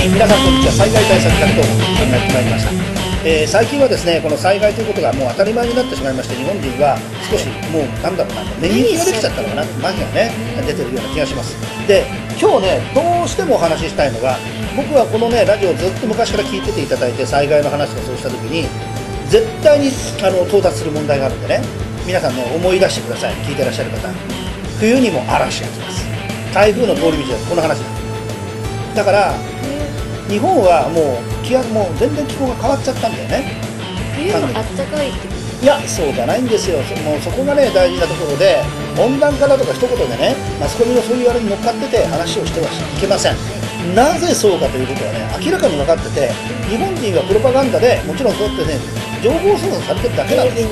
皆さんこんにちは。災害対策学と考えてまいりました。最近はですね、この災害ということがもう当たり前になってしまいまして、日本人は少しもうなんだろうな、免疫ができちゃったのかな、麻痺がね出てるような気がします。で、今日ねどうしてもお話ししたいのが、僕はこのねラジオをずっと昔から聞いてていただいて、災害の話とかそうした時に絶対に到達する問題があるんでね、皆さんね思い出してください。聞いてらっしゃる方、冬にも嵐が来ます。台風の通り道です。この話だから日本はもう全然気候が変わっちゃったんだよね。 冬もあったかいってこと？ いや、そうじゃないんですよ。もうそこがね大事なところで、温暖化だとか一言でねマスコミのそういうあれに乗っかってて話をしてはいけません。なぜそうかということはね明らかに分かってて、日本人はプロパガンダでもちろんそうやってね情報操作されてるだけなんです。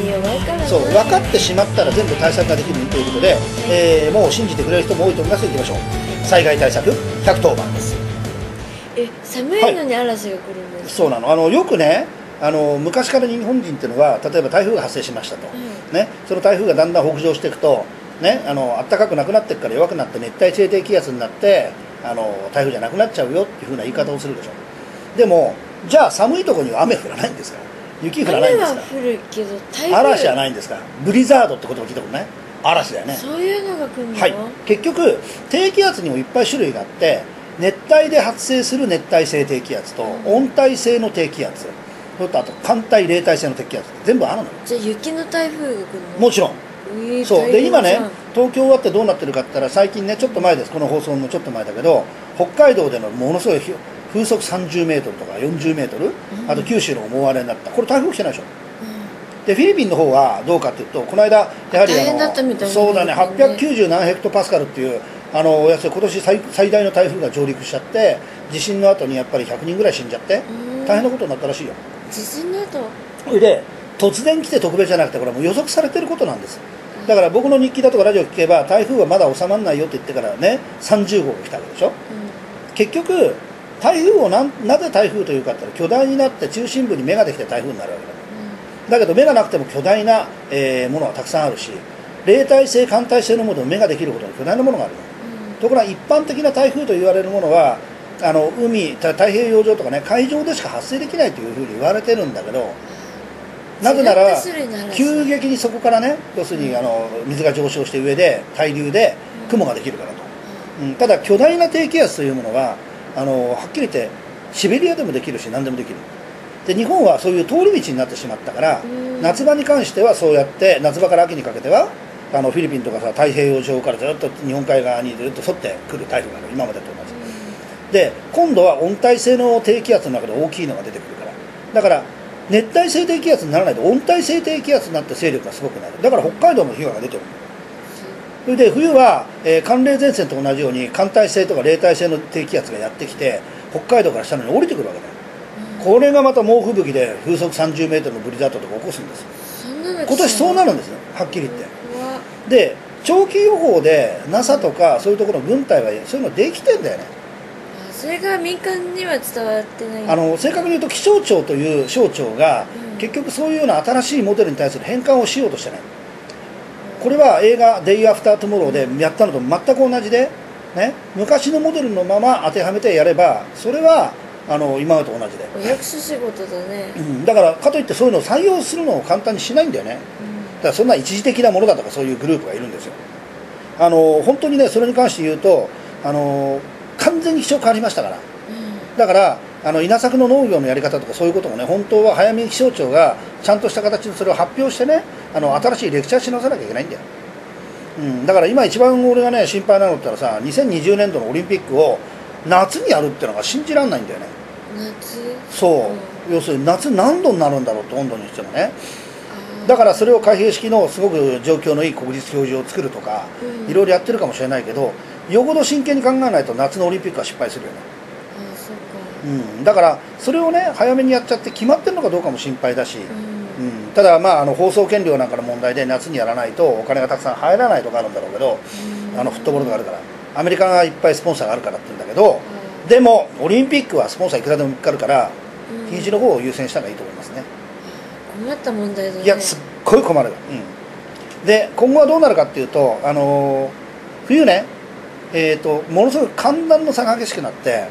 そう分かってしまったら全部対策ができるということで、もう信じてくれる人も多いと思います。いきましょう。災害対策110番です。 寒いのに嵐が来るんです、 そうなの。よくね昔から日本人っていうのは、例えば台風が発生しましたと、ね、その台風がだんだん北上していくと、ね、暖かくなくなっていくから弱くなって熱帯性低気圧になって台風じゃなくなっちゃうよっていうふうな言い方をするでしょ。でもじゃあ寒いところには雨降らないんですか？雪降らないんですか？ 雨は降るけど台風嵐はないんですか？ブリザードってことを聞いたことない？嵐だよね。 そういうのが来るの？ はい、結局低気圧にもいっぱい種類があって、熱帯で発生する熱帯性低気圧と温帯性の低気圧、それとあと寒帯冷帯性の低気圧、全部あるのよ。 じゃあ雪の台風が来るの？ もちろん。そうで、今ね東京はってどうなってるかって言ったら、最近ねちょっと前です、この放送のちょっと前だけど、北海道でのものすごい風速30メートルとか40メートル、あと九州の大荒れになった。これ台風来てないでしょ。でフィリピンの方はどうかっていうと、この間やはりそうだね、890何ヘクトパスカルっていうおやつで今年最大の台風が上陸しちゃって、地震の後にやっぱり100人ぐらい死んじゃって大変なことになったらしいよ。 地震の後それで突然来て特別じゃなくて、これはもう予測されてることなんです。だから僕の日記だとかラジオ聞けば、台風はまだ収まらないよって言ってからね30号が来たわけでしょ、結局台風をなぜ台風というかって言ったら、巨大になって中心部に目ができて台風になるわけだ。だけど目がなくても巨大な、ものはたくさんあるし、冷帯性寒帯性のものでも目ができるほどの巨大なものがあるの、ところが一般的な台風と言われるものは太平洋上とかね海上でしか発生できないというふうに言われてるんだけど、なぜなら急激にそこからね、要するに水が上昇して上で対流で雲ができるからと、ただ巨大な低気圧というものははっきり言ってシベリアでもできるし何でもできる。で日本はそういう通り道になってしまったから、夏場に関してはそうやって夏場から秋にかけてはフィリピンとかさ、太平洋上からずっと日本海側にずっと沿ってくる台風がある、今までと同じ。で今度は温帯性の低気圧の中で大きいのが出てくるから、だから熱帯性低気圧にならないと温帯性低気圧になって勢力がすごくなる。だから北海道も被害が出てる。それで冬は、寒冷前線と同じように寒帯性とか冷帯性の低気圧がやってきて北海道から下に降りてくるわけだよ。これがまた猛吹雪で風速30メートルのブリザードとか起こすんですよ。今年そうなるんですよ、はっきり言って。で長期予報で NASA とかそういうところの軍隊はそういうのできてんだよね。 それが民間には伝わってない。 正確に言うと気象庁という省庁が、結局そういうような新しいモデルに対する変換をしようとしてない。これは映画「Day After Tomorrow」でやったのと全く同じで、ね、昔のモデルのまま当てはめてやればそれは今までと同じで、 お役所仕事だね、 だからかといってそういうのを採用するのを簡単にしないんだよね、だからそんな一時的なものだとかそういうグループがいるんですよ。本当にねそれに関して言うと完全に気象変わりましたから、だから稲作の農業のやり方とかそういうこともね、本当は早めに気象庁がちゃんとした形でそれを発表してね新しいレクチャーし直さなきゃいけないんだよ、だから今一番俺がね心配なのって言ったらさ、2020年度のオリンピックを夏にやるってのが信じられないんだよね。そう、要するに夏何度になるんだろうって、温度にしてもね。だからそれを開閉式のすごく状況のいい国立競技場を作るとか、いろいろやってるかもしれないけど、よほど真剣に考えないと夏のオリンピックは失敗するよね。だからそれをね早めにやっちゃって決まってるのかどうかも心配だし、ただ放送権料なんかの問題で夏にやらないとお金がたくさん入らないとかあるんだろうけど、フットボールがあるからアメリカがいっぱいスポンサーがあるからって言うんだけど、でもオリンピックはスポンサーいくらでも見つかるから、禁止の方を優先した方がいいと思いますね。 困った問題だね。 いやすっごい困る、で今後はどうなるかっていうと冬ね、ものすごく寒暖の差が激しくなって、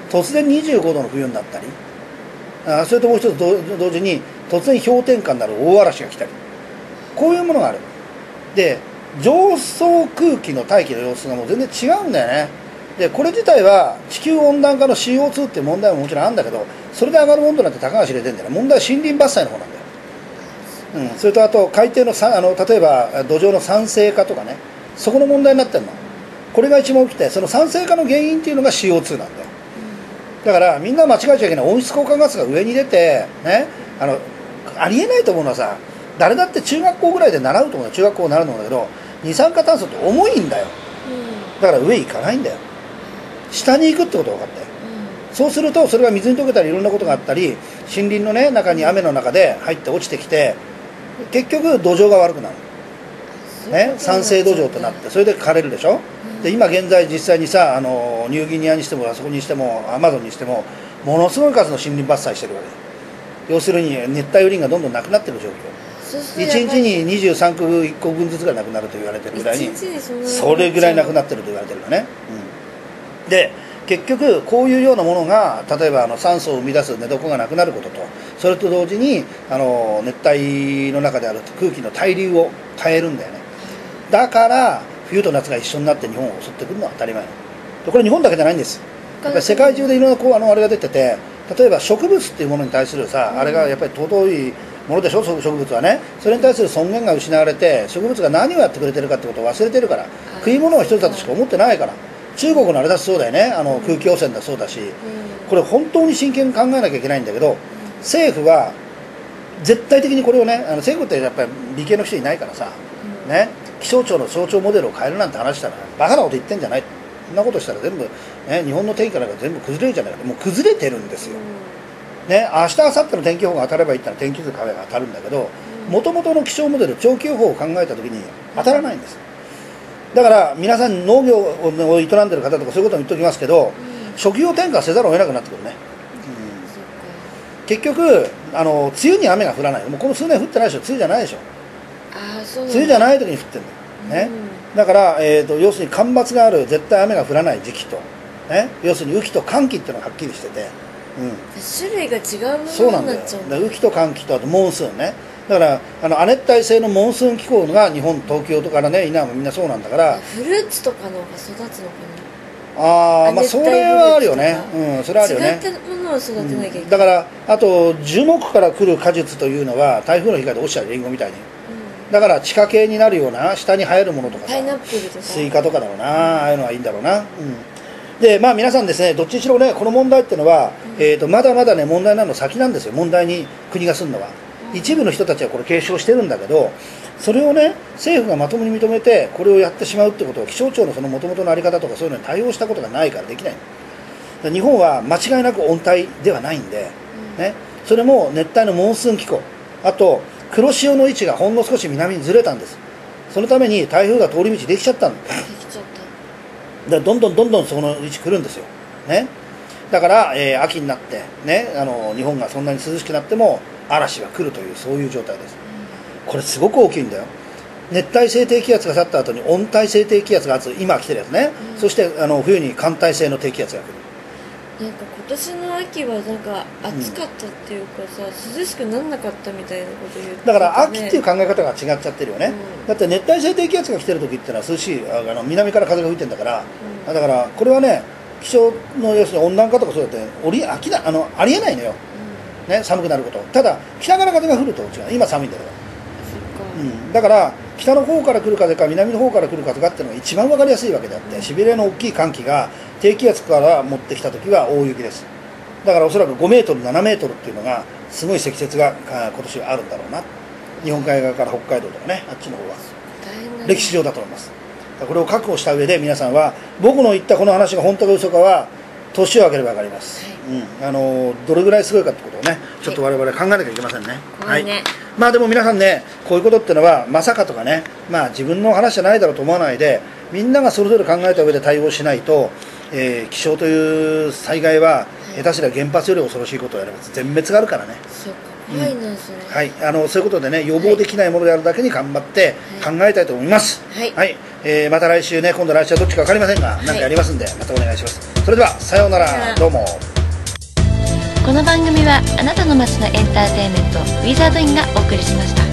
突然25度の冬になったり、それともう一つ同時に突然氷点下になる大嵐が来たり、こういうものがある。で上層空気の大気の様子がもう全然違うんだよね。でこれ自体は地球温暖化の CO2 っていう問題ももちろんあるんだけど、それで上がる温度なんてたかが知れてんだよね。問題は森林伐採の方なんだよ。それとあと海底の例えば土壌の酸性化とかね、そこの問題になってるの。これが一番起きて、その酸性化の原因っていうのが CO2 なんだよ。だからみんな間違えちゃいけない。温室効果ガスが上に出てね、ありえないと思うのはさ、誰だって中学校ぐらいで習うと思うよ。中学校習うと思うんだけど、二酸化炭素って重いんだよ。だから上行かないんだよ。下に行くってことが分かったよ。そうするとそれが水に溶けたりいろんなことがあったり、森林のね中に雨の中で入って落ちてきて、結局土壌が悪くなる、ね、酸性土壌となって、それで枯れるでしょ。で今現在実際にさニューギニアにしてもあそこにしてもアマゾンにしてもものすごい数の森林伐採してるわけ。要するに熱帯雨林がどんどんなくなってる状況。1日に23区1個分ずつがなくなると言われてるぐらいに、それぐらいなくなってると言われてるよね。で結局こういうようなものが例えば酸素を生み出す寝床がなくなることと、それと同時に熱帯の中である空気の対流を変えるんだよね。だから冬と夏が一緒になって日本を襲ってくるのは当たり前で、これ日本だけじゃないんです。やっぱり世界中でいろんなあれが出てて、例えば植物っていうものに対するさ、あれがやっぱり尊いものでしょ。植物はね、それに対する尊厳が失われて、植物が何をやってくれてるかってことを忘れてるから、食い物は一つだとしか思ってないから。中国のあれだってそうだよね。空気汚染だそうだし、これ本当に真剣に考えなきゃいけないんだけど、政府は絶対的にこれをね、政府ってやっぱり理系の人いないからさ、ね、気象庁の象徴モデルを変えるなんて話したらバカなこと言ってんじゃない。そんなことしたら全部、ね、日本の天気から全部崩れるじゃないか。もう崩れてるんですよ、ね。明日明後日の天気予報が当たればいいってのは天気図が当たるんだけど、もともとの気象モデル長期予報を考えた時に当たらないんです。だから皆さん農業を営んでる方とかそういうことも言っておきますけど、職業転換せざるを得なくなってくるね。結局梅雨に雨が降らない。もうこの数年降ってないでしょ。梅雨じゃないでしょ。梅雨じゃない時に降ってるんだよ、ね。だから、要するに干ばつがある絶対雨が降らない時期と、ね、要するに雨季と乾季っていうのがはっきりしてて、 種類が違うもそうなんだよ。雨季と乾季とあとモンスーンね。だから亜熱帯性のモンスーン気候が日本、東京とかね、稲もみんなそうなんだから、 フルーツとかの方が育つのかな。まあそれはあるよね。それはあるよね。 違ったものを育てなきゃいけない。 だからあと樹木から来る果実というのは台風の被害で落ちちゃうリンゴみたいに、だから地下系になるような下に生えるものとかさ、 パイナップルとかスイカとかだろうな、ああいうのはいいんだろうな。でまあ皆さんですね、どっちにしろね、この問題っていうのは、まだまだね問題なの先なんですよ。問題に国がするのは、一部の人たちはこれ継承してるんだけど、それをね政府がまともに認めてこれをやってしまうってことは、気象庁のその元々の在り方とかそういうのに対応したことがないからできない。日本は間違いなく温帯ではないんで、ね、それも熱帯のモンスーン気候、あと黒潮の位置がほんの少し南にずれたんです。そのために台風が通り道できちゃったんです。でどんどんその位置来るんですよ、ね。だから、秋になって、ね、日本がそんなに涼しくなっても嵐は来るという、そういう状態です。これすごく大きいんだよ。熱帯性低気圧が去った後に温帯性低気圧が今来てるやつね、そして冬に寒帯性の低気圧が来る。 なんか今年の秋はなんか暑かったっていうかさ、涼しくならなかったみたいなこと言って、ね、 だから秋っていう考え方が違っちゃってるよね、だって熱帯性低気圧が来てる時ってのは涼しい南から風が吹いてるんだから、だからこれはね気象の要するに温暖化とかそうやってありえないのよ、ね、寒くなること。ただ北から風が降ると違う。今寒いんだよ、だから北の方から来る風か南の方から来る風かっていうのが一番分かりやすいわけであって、シベリアの大きい寒気が低気圧から持ってきた時は大雪です。だからおそらく5メートル7メートルっていうのがすごい積雪が今年はあるんだろうな。日本海側から北海道とかね、あっちの方は歴史上だと思います。これを確保した上で皆さんは僕の言ったこの話が本当か嘘かは年を明ければ分かります、どれぐらいすごいかってことをねちょっと我々考えなきゃいけませんね。まあでも皆さんね、こういうことってのはまさかとかね、まあ自分の話じゃないだろうと思わないで、みんながそれぞれ考えた上で対応しないと、気象という災害は下手すりゃ原発より恐ろしいことをやれば全滅があるからね。 そうか、怖いなそれ。 そういうことでね、予防できないものであるだけに頑張って考えたいと思います。 また来週ね、今度来週はどっちか分かりませんが、何かやりますんで、またお願いします。それではさようなら、どうも。 この番組はあなたの街のエンターテインメントウィザードインがお送りしました。